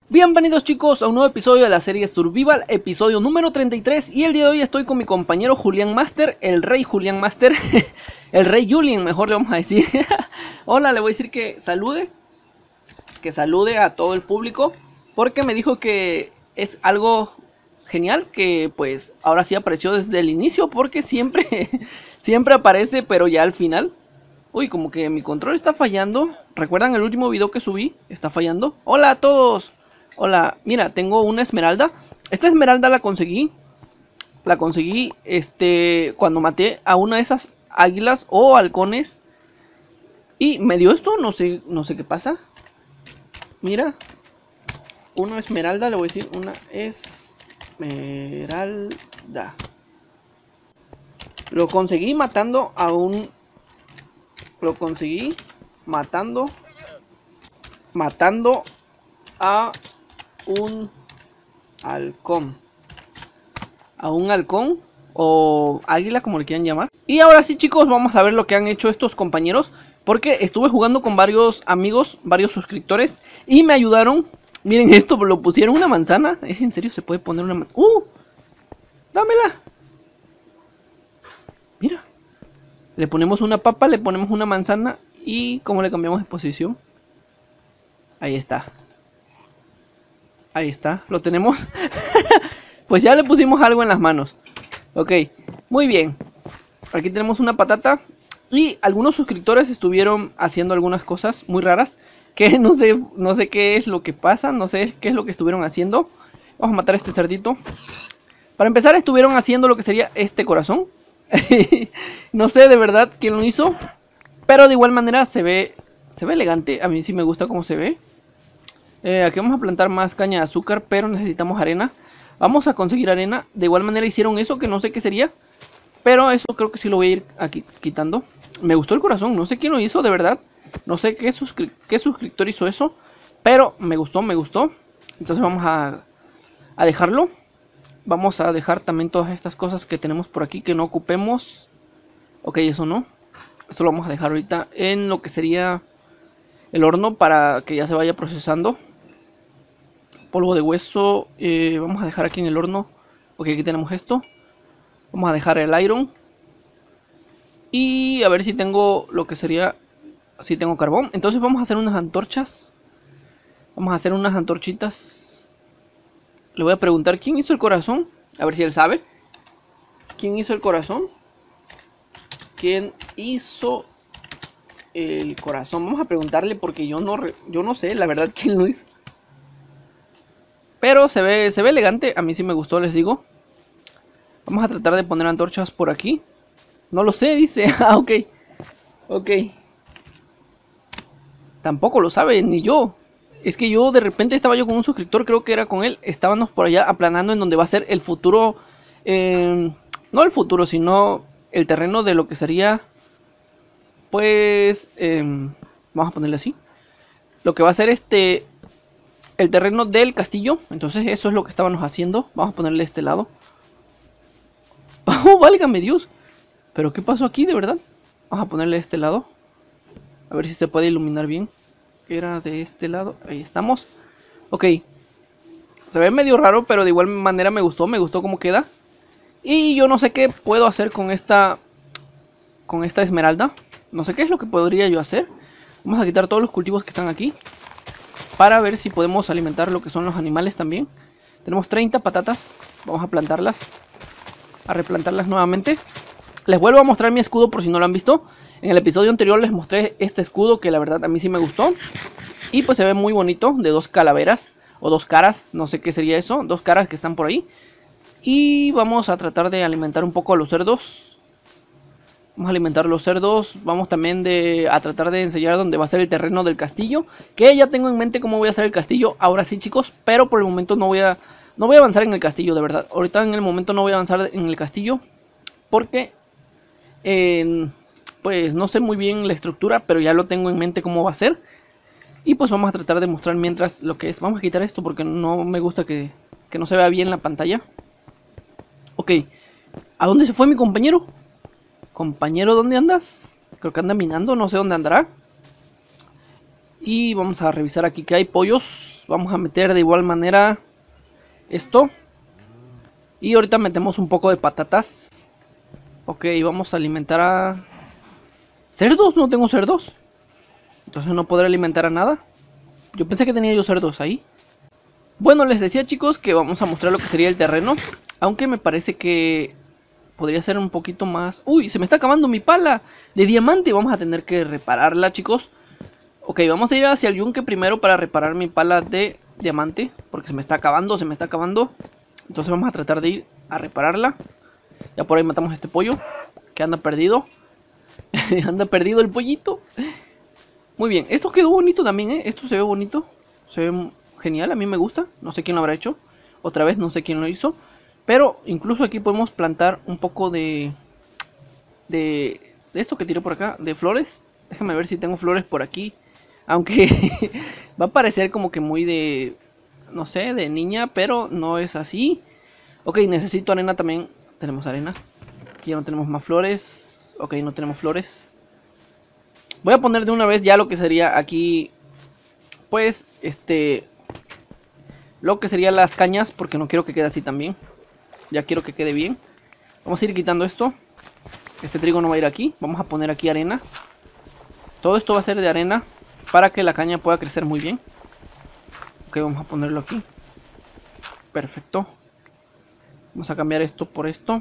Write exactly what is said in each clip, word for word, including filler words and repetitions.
Bienvenidos chicos a un nuevo episodio de la serie Survival, episodio número treinta y tres. Y el día de hoy estoy con mi compañero Julián Master, el rey Julián Master. El rey Julien, mejor le vamos a decir. Hola, le voy a decir que salude. Que salude a todo el público, porque me dijo que es algo genial, que pues ahora sí apareció desde el inicio, porque siempre, siempre aparece, pero ya al final. Uy, como que mi control está fallando. ¿Recuerdan el último video que subí? Está fallando. Hola a todos. Hola, mira, tengo una esmeralda. Esta esmeralda la conseguí. La conseguí este cuando maté a una de esas águilas o halcones. Y me dio esto, no sé, no sé qué pasa. Mira. Una esmeralda, le voy a decir, una esmeralda. Lo conseguí matando a un... Lo conseguí matando... Matando a un halcón. A un halcón o águila, como le quieran llamar. Y ahora sí chicos, vamos a ver lo que han hecho estos compañeros, porque estuve jugando con varios amigos, varios suscriptores, y me ayudaron. Miren esto, lo pusieron una manzana. ¿Es en serio? Se puede poner una manzana. ¡Uh! ¡Dámela! Mira. Le ponemos una papa, le ponemos una manzana. Y cómo le cambiamos de posición. Ahí está. Ahí está, lo tenemos. Pues ya le pusimos algo en las manos. Ok, muy bien. Aquí tenemos una patata. Y algunos suscriptores estuvieron haciendo algunas cosas muy raras, que no sé, no sé qué es lo que pasa. No sé qué es lo que estuvieron haciendo. Vamos a matar a este cerdito. Para empezar, estuvieron haciendo lo que sería este corazón. No sé de verdad quién lo hizo, pero de igual manera se ve, se ve elegante. A mí sí me gusta cómo se ve. Eh, aquí vamos a plantar más caña de azúcar, pero necesitamos arena. Vamos a conseguir arena. De igual manera hicieron eso, que no sé qué sería, pero eso creo que sí lo voy a ir aquí quitando. Me gustó el corazón, no sé quién lo hizo de verdad. No sé qué, suscri qué suscriptor hizo eso, pero me gustó, me gustó. Entonces vamos a, a dejarlo. Vamos a dejar también todas estas cosas que tenemos por aquí que no ocupemos. Ok, eso no. Eso lo vamos a dejar ahorita en lo que sería el horno para que ya se vaya procesando. Polvo de hueso, eh, vamos a dejar aquí en el horno. Ok, aquí tenemos esto. Vamos a dejar el iron. Y a ver si tengo lo que sería... Si tengo carbón. Entonces vamos a hacer unas antorchas. Vamos a hacer unas antorchitas. Le voy a preguntar quién hizo el corazón. A ver si él sabe. ¿Quién hizo el corazón? ¿Quién hizo el corazón? Vamos a preguntarle porque yo no, yo no sé la verdad quién lo hizo. Pero se ve, se ve elegante. A mí sí me gustó, les digo. Vamos a tratar de poner antorchas por aquí. No lo sé, dice. Ah, ok. Ok. Tampoco lo sabe, ni yo. Es que yo de repente estaba yo con un suscriptor, creo que era con él. Estábamos por allá aplanando en donde va a ser el futuro. Eh, no el futuro, sino el terreno de lo que sería... Pues... Eh, vamos a ponerle así. Lo que va a ser este... El terreno del castillo. Entonces eso es lo que estábamos haciendo. Vamos a ponerle este lado. Oh, válgame Dios. Pero ¿qué pasó aquí de verdad? Vamos a ponerle este lado. A ver si se puede iluminar bien. Era de este lado. Ahí estamos. Ok. Se ve medio raro, pero de igual manera me gustó. Me gustó cómo queda. Y yo no sé qué puedo hacer con esta... Con esta esmeralda. No sé qué es lo que podría yo hacer. Vamos a quitar todos los cultivos que están aquí, para ver si podemos alimentar lo que son los animales también. Tenemos treinta patatas. Vamos a plantarlas. A replantarlas nuevamente. Les vuelvo a mostrar mi escudo por si no lo han visto. En el episodio anterior les mostré este escudo que la verdad a mí sí me gustó. Y pues se ve muy bonito, de dos calaveras o dos caras, no sé qué sería eso. Dos caras que están por ahí. Y vamos a tratar de alimentar un poco a los cerdos. Vamos a alimentar a los cerdos. Vamos también de, a tratar de enseñar dónde va a ser el terreno del castillo. Que ya tengo en mente cómo voy a hacer el castillo. Ahora sí chicos, pero por el momento no voy a... No voy a avanzar en el castillo, de verdad. Ahorita en el momento no voy a avanzar en el castillo. Porque... Eh, pues no sé muy bien la estructura, pero ya lo tengo en mente cómo va a ser. Y pues vamos a tratar de mostrar mientras lo que es. Vamos a quitar esto porque no me gusta que, que no se vea bien la pantalla. Ok. ¿A dónde se fue mi compañero? Compañero, ¿dónde andas? Creo que anda minando, no sé dónde andará. Y vamos a revisar aquí que hay pollos. vamos a meter de igual manera esto. Y ahorita metemos un poco de patatas. Ok, vamos a alimentar a... ¿Cerdos? No tengo cerdos. Entonces no podré alimentar a nada. Yo pensé que tenía yo cerdos ahí. Bueno, les decía, chicos, que vamos a mostrar lo que sería el terreno. Aunque me parece que podría ser un poquito más... ¡Uy! Se me está acabando mi pala de diamante. Vamos a tener que repararla, chicos. Ok, vamos a ir hacia el yunque primero para reparar mi pala de diamante. Porque se me está acabando, se me está acabando. Entonces vamos a tratar de ir a repararla. Ya por ahí matamos a este pollo que anda perdido. Anda perdido el pollito. Muy bien, esto quedó bonito también, ¿eh? Esto se ve bonito. Se ve genial, a mí me gusta. No sé quién lo habrá hecho. Otra vez no sé quién lo hizo. Pero incluso aquí podemos plantar un poco de... De, de esto que tiré por acá, de flores. Déjame ver si tengo flores por aquí. Aunque va a parecer como que muy de... No sé, de niña, pero no es así. Ok, necesito arena también. Tenemos arena. Aquí ya no tenemos más flores. Ok, no tenemos flores. Voy a poner de una vez ya lo que sería aquí, pues, este, lo que serían las cañas, porque no quiero que quede así también. Ya quiero que quede bien. Vamos a ir quitando esto. Este trigo no va a ir aquí. Vamos a poner aquí arena. Todo esto va a ser de arena para que la caña pueda crecer muy bien. Ok, vamos a ponerlo aquí. Perfecto. Vamos a cambiar esto por esto.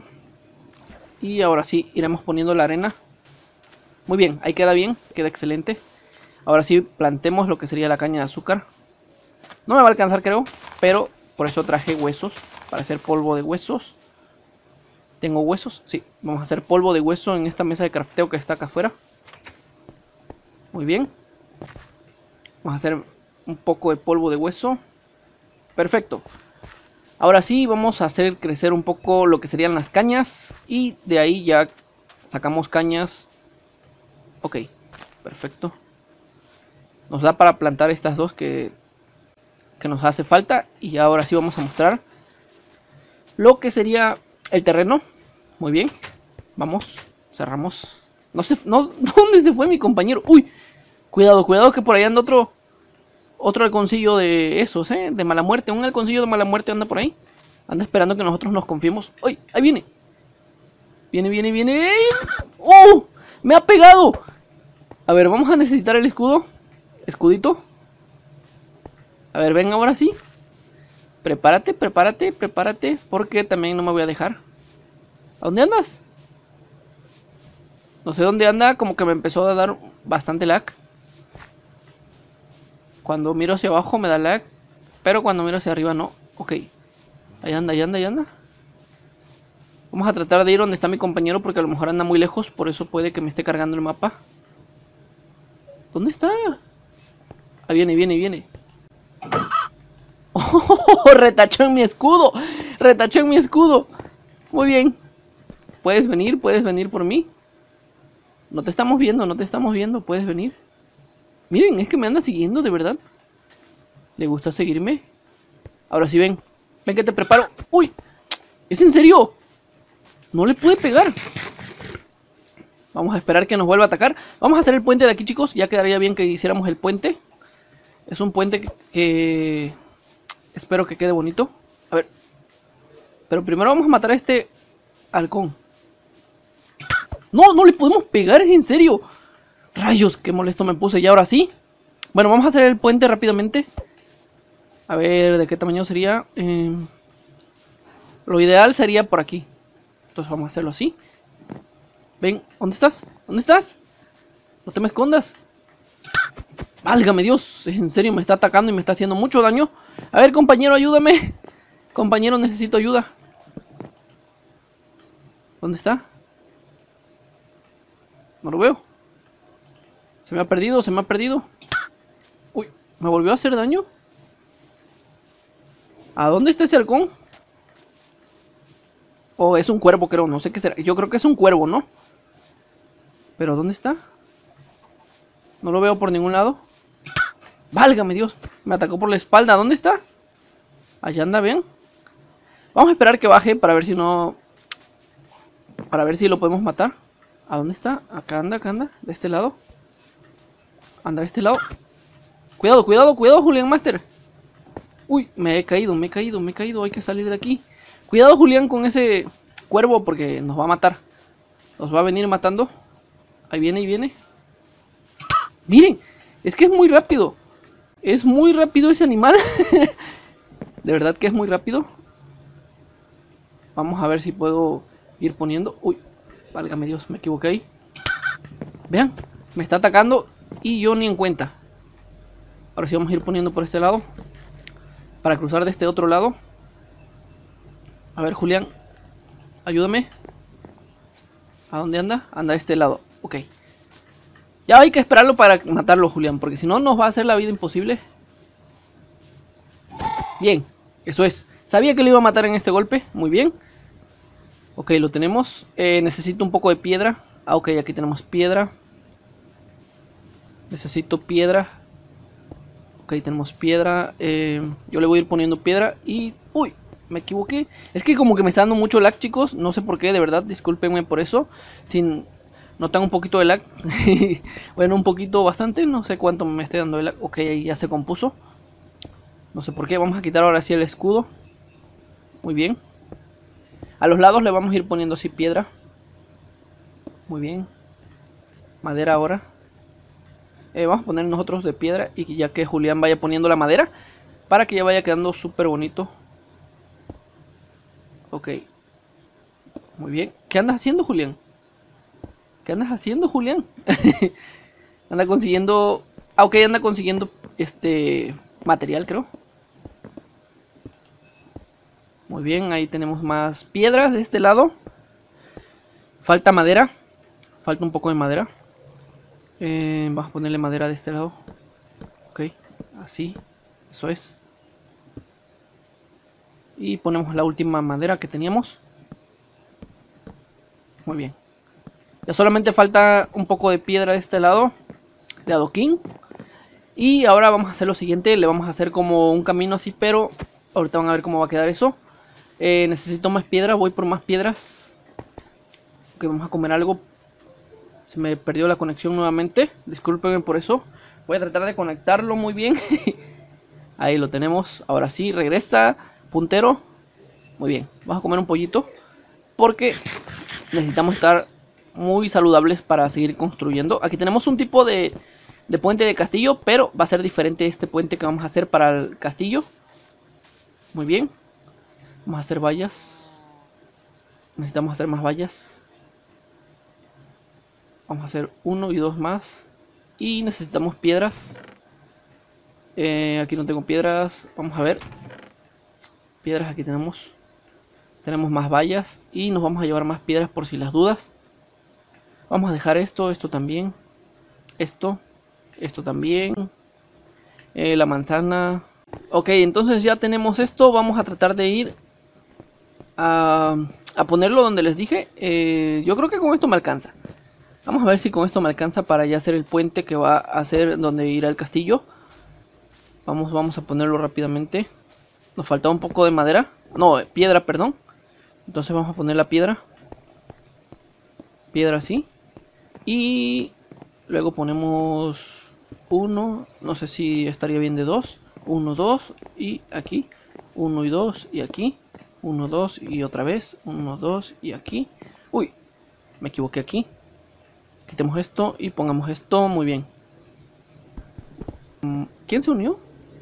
Y ahora sí, iremos poniendo la arena. Muy bien, ahí queda bien, queda excelente. Ahora sí, plantemos lo que sería la caña de azúcar. No me va a alcanzar, creo, pero por eso traje huesos, para hacer polvo de huesos. ¿Tengo huesos? Sí, vamos a hacer polvo de hueso en esta mesa de crafteo que está acá afuera. Muy bien. Vamos a hacer un poco de polvo de hueso. Perfecto. Ahora sí, vamos a hacer crecer un poco lo que serían las cañas. Y de ahí ya sacamos cañas. Ok, perfecto. Nos da para plantar estas dos que, que nos hace falta. Y ahora sí vamos a mostrar lo que sería el terreno. Muy bien. Vamos, cerramos. No sé, no, ¿dónde se fue mi compañero? Uy, cuidado, cuidado que por ahí anda otro Otro halconcillo de esos, ¿eh? De mala muerte. Un halconcillo de mala muerte anda por ahí. Anda esperando que nosotros nos confiemos. ¡Uy! Ahí viene. Viene, viene, viene. ¡Oh! ¡Me ha pegado! A ver, vamos a necesitar el escudo. Escudito. A ver, ven ahora sí. Prepárate, prepárate, prepárate. Porque también no me voy a dejar. ¿A dónde andas? No sé dónde anda. Como que me empezó a dar bastante lag. Cuando miro hacia abajo me da lag. Pero cuando miro hacia arriba no. Ok. Ahí anda, ahí anda, ahí anda. Vamos a tratar de ir donde está mi compañero. Porque a lo mejor anda muy lejos. Por eso puede que me esté cargando el mapa. ¿Dónde está? Ahí viene, viene, viene. Oh, retachó en mi escudo. Retachó en mi escudo. Muy bien. Puedes venir, puedes venir por mí. No te estamos viendo, no te estamos viendo. Puedes venir. Miren, es que me anda siguiendo, de verdad. ¿Le gusta seguirme? Ahora sí, ven. Ven que te preparo. ¡Uy! ¿Es en serio? No le pude pegar. Vamos a esperar que nos vuelva a atacar. Vamos a hacer el puente de aquí, chicos. Ya quedaría bien que hiciéramos el puente. Es un puente que, que... espero que quede bonito. A ver. Pero primero vamos a matar a este halcón. No, no le podemos pegar, es en serio. Rayos, qué molesto me puse. Y ahora sí. Bueno, vamos a hacer el puente rápidamente. A ver, ¿de qué tamaño sería? Eh, lo ideal sería por aquí. Entonces vamos a hacerlo así. Ven, ¿dónde estás? ¿Dónde estás? No te me escondas. Válgame Dios, en serio me está atacando y me está haciendo mucho daño. A ver, compañero, ayúdame. Compañero, necesito ayuda. ¿Dónde está? No lo veo. Se me ha perdido, se me ha perdido. Uy, ¿me volvió a hacer daño? ¿A dónde está ese halcón? O oh, es un cuervo, creo, no sé qué será. Yo creo que es un cuervo, ¿no? Pero ¿dónde está? No lo veo por ningún lado. Válgame Dios, me atacó por la espalda. ¿Dónde está? Allá anda, ¿ven? Vamos a esperar que baje para ver si no... Para ver si lo podemos matar. ¿A dónde está? Acá anda, acá anda. De este lado. Anda de este lado. Cuidado, cuidado, cuidado, Julián Master. Uy, me he caído, me he caído, me he caído. Hay que salir de aquí. Cuidado, Julián, con ese cuervo porque nos va a matar. Nos va a venir matando. Ahí viene, ahí viene. Miren, es que es muy rápido. Es muy rápido ese animal. De verdad que es muy rápido. Vamos a ver si puedo ir poniendo. Uy, válgame Dios, me equivoqué ahí. Vean, me está atacando y yo ni en cuenta. Ahora sí vamos a ir poniendo por este lado para cruzar de este otro lado. A ver, Julián, ayúdame. ¿A dónde anda? Anda a este lado. Ok. Ya hay que esperarlo para matarlo, Julián, porque si no nos va a hacer la vida imposible. Bien, eso es. Sabía que lo iba a matar en este golpe. Muy bien. Ok, lo tenemos. Eh, necesito un poco de piedra. Ah, ok, aquí tenemos piedra. Necesito piedra. Ok, tenemos piedra. Eh, yo le voy a ir poniendo piedra. Y... uy, me equivoqué. Es que como que me está dando mucho lag, chicos. No sé por qué, de verdad. Discúlpenme por eso. Sin... notan un poquito de lag. Bueno, un poquito, bastante. No sé cuánto me esté dando de lag. Ok, ahí ya se compuso. No sé por qué. Vamos a quitar ahora sí el escudo. Muy bien. A los lados le vamos a ir poniendo así piedra. Muy bien. Madera ahora. Eh, vamos a poner nosotros de piedra. Y ya que Julián vaya poniendo la madera. Para que ya vaya quedando súper bonito. Ok. Muy bien. ¿Qué andas haciendo, Julián? ¿Qué andas haciendo, Julián? Anda consiguiendo... Ah, ok, anda consiguiendo este material, creo. Muy bien, ahí tenemos más piedras de este lado. Falta madera. Falta un poco de madera. Eh, vamos a ponerle madera de este lado. Ok, así. Eso es. Y ponemos la última madera que teníamos. Muy bien. Ya solamente falta un poco de piedra de este lado. De adoquín. Y ahora vamos a hacer lo siguiente. Le vamos a hacer como un camino así, pero ahorita van a ver cómo va a quedar eso. Eh, necesito más piedra. Voy por más piedras. Ok, vamos a comer algo. Se me perdió la conexión nuevamente. Discúlpenme por eso. Voy a tratar de conectarlo muy bien. Ahí lo tenemos. Ahora sí, regresa. Puntero. Muy bien. Vamos a comer un pollito. Porque necesitamos estar muy saludables para seguir construyendo. Aquí tenemos un tipo de, de puente de castillo. Pero va a ser diferente este puente que vamos a hacer para el castillo. Muy bien. Vamos a hacer vallas. Necesitamos hacer más vallas. Vamos a hacer uno y dos más. Y necesitamos piedras. Eh, aquí no tengo piedras. Vamos a ver. Piedras aquí tenemos. Tenemos más vallas. Y nos vamos a llevar más piedras por si las dudas. Vamos a dejar esto. Esto también. Esto. Esto también. Eh, la manzana. Ok, entonces ya tenemos esto. Vamos a tratar de ir a, a ponerlo donde les dije. Eh, yo creo que con esto me alcanza. Vamos a ver si con esto me alcanza para ya hacer el puente que va a hacer donde irá el castillo. Vamos, vamos a ponerlo rápidamente. Nos falta un poco de madera. No, piedra, perdón. Entonces vamos a poner la piedra. Piedra así. Y luego ponemos uno. No sé si estaría bien de dos. Uno, dos. Y aquí. Uno y dos. Y aquí. Uno, dos. Y otra vez. Uno, dos. Y aquí. Uy, me equivoqué aquí. Quitemos esto y pongamos esto. Muy bien. ¿Quién se unió?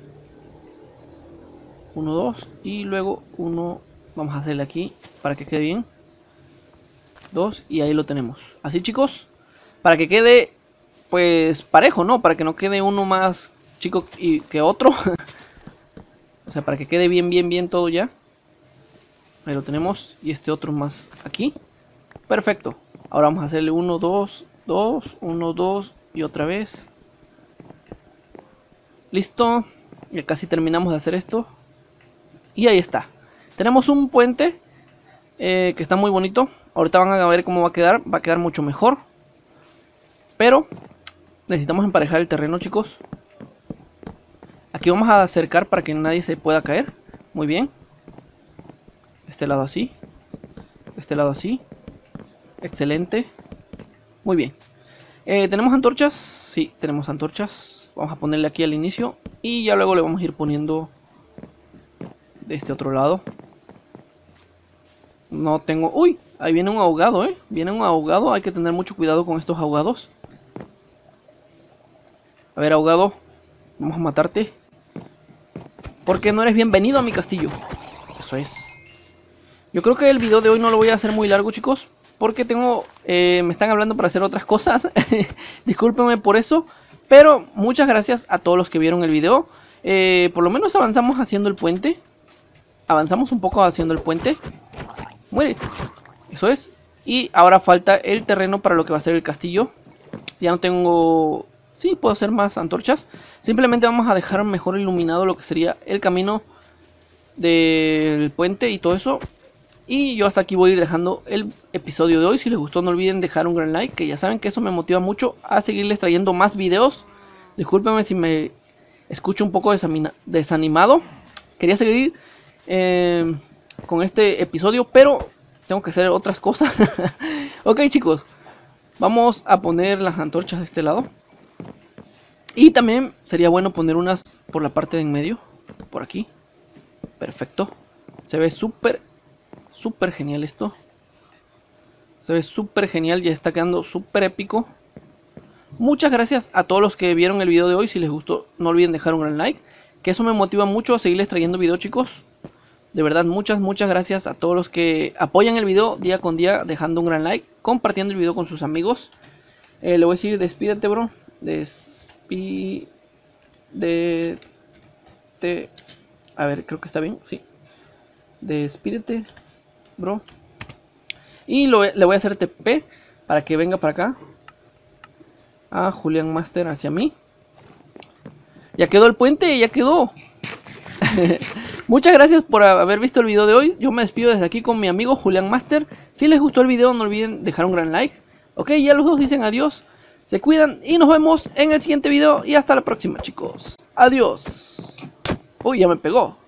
Uno, dos. Y luego uno. Vamos a hacerle aquí para que quede bien. Dos. Y ahí lo tenemos. Así, chicos. Para que quede pues parejo, ¿no? Para que no quede uno más chico y que otro. O sea, para que quede bien, bien, bien todo ya. Ahí lo tenemos. Y este otro más aquí. Perfecto. Ahora vamos a hacerle uno, dos, dos, uno, dos y otra vez. Listo. Ya casi terminamos de hacer esto. Y ahí está. Tenemos un puente eh, que está muy bonito. Ahorita van a ver cómo va a quedar. Va a quedar mucho mejor. Pero necesitamos emparejar el terreno, chicos. Aquí vamos a acercar para que nadie se pueda caer. Muy bien. Este lado así. Este lado así. Excelente. Muy bien. Eh, ¿Tenemos antorchas? Sí, tenemos antorchas. Vamos a ponerle aquí al inicio. Y ya luego le vamos a ir poniendo de este otro lado. No tengo... ¡Uy! Ahí viene un ahogado, ¿eh? Viene un ahogado. Hay que tener mucho cuidado con estos ahogados. A ver, ahogado. Vamos a matarte. Porque no eres bienvenido a mi castillo. Eso es. Yo creo que el video de hoy no lo voy a hacer muy largo, chicos. Porque tengo... Eh, me están hablando para hacer otras cosas. Discúlpenme por eso. Pero muchas gracias a todos los que vieron el video. Eh, por lo menos avanzamos haciendo el puente. Avanzamos un poco haciendo el puente. Muere. Eso es. Y ahora falta el terreno para lo que va a ser el castillo. Ya no tengo... Sí, puedo hacer más antorchas. Simplemente vamos a dejar mejor iluminado lo que sería el camino del puente y todo eso. Y yo hasta aquí voy a ir dejando el episodio de hoy. Si les gustó, no olviden dejar un gran like, que ya saben que eso me motiva mucho a seguirles trayendo más videos. Discúlpenme si me escucho un poco desanimado. Quería seguir eh, con este episodio, pero tengo que hacer otras cosas. Ok, chicos, vamos a poner las antorchas de este lado. Y también sería bueno poner unas por la parte de en medio, por aquí. Perfecto. Se ve súper, súper genial esto. Se ve súper genial, ya está quedando súper épico. Muchas gracias a todos los que vieron el video de hoy. Si les gustó, no olviden dejar un gran like, que eso me motiva mucho a seguirles trayendo videos, chicos. De verdad, muchas, muchas gracias a todos los que apoyan el video día con día, dejando un gran like, compartiendo el video con sus amigos. Eh, le voy a decir, despídete, bro. Despídete. A ver, creo que está bien, sí. Despídete, bro. Y lo, le voy a hacer T P para que venga para acá. A Julián Master hacia mí. Ya quedó el puente, ya quedó. Muchas gracias por haber visto el video de hoy. Yo me despido desde aquí con mi amigo Julián Master. Si les gustó el video, no olviden dejar un gran like. Ok, ya los dos dicen adiós. Se cuidan y nos vemos en el siguiente video. Y hasta la próxima, chicos. Adiós. Uy, ya me pegó.